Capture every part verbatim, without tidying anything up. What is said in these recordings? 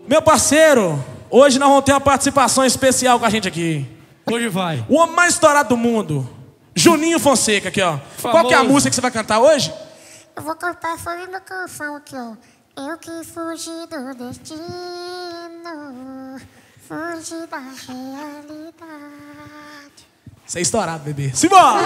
Meu parceiro, hoje nós vamos ter uma participação especial com a gente aqui. Hoje vai. O homem mais estourado do mundo, Juninho Fonseca, aqui, ó. Famoso. Qual que é a música que você vai cantar hoje? Eu vou cantar só uma canção aqui, ó. Eu que fugi do destino, fugi da realidade. Você é estourado, bebê. Simbora!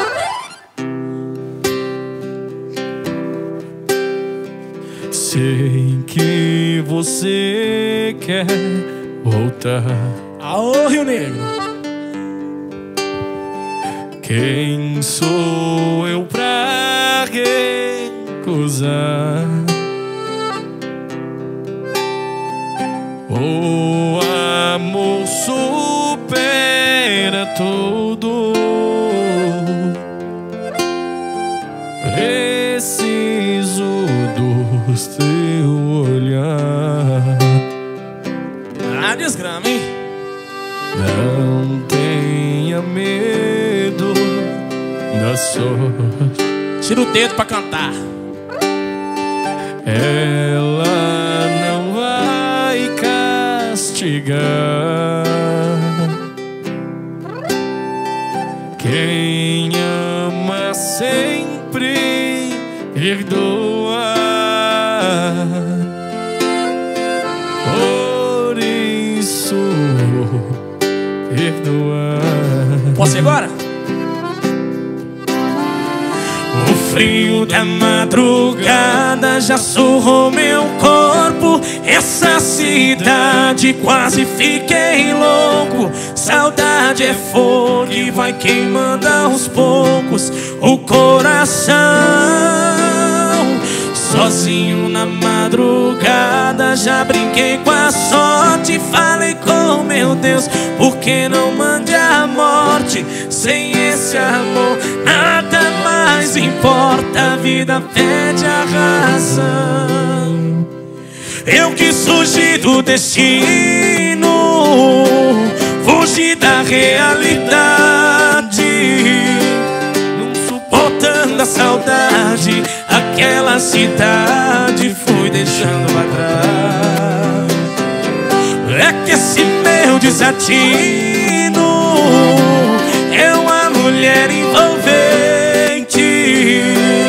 Sei que você quer voltar. Aô, Rio Negro. Quem sou eu pra recusar? O amor supera tudo. Preciso do teu olhar. Ah, desgrama, hein? Não tenha medo da sorte. Tira o dedo pra cantar. Ela não vai castigar. Quem ama sempre perdoa. Por isso, perdoa. Posso ir agora? O frio da madrugada já surrou meu corpo. Essa cidade quase fiquei louco. Saudade é fogo que vai queimando aos poucos o coração. Sozinho na madrugada já brinquei com a sorte. Falei com meu Deus, por que não mande a morte? Sem esse amor nada mais importa. A vida pede a razão. Eu quis fugir do destino, fugir da realidade, não suportando a saudade. Aquela cidade fui deixando atrás. É que esse meu desatino é uma mulher envolvente,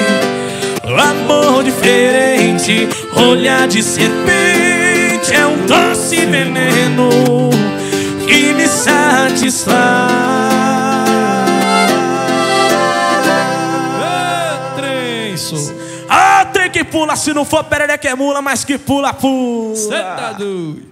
amor diferente, olhar de serpente, é um doce veneno que me satisfaz. Ah, três. Ah, tem que pula, se não for perereca é mula, mas que pula, pula. Cê tá doido.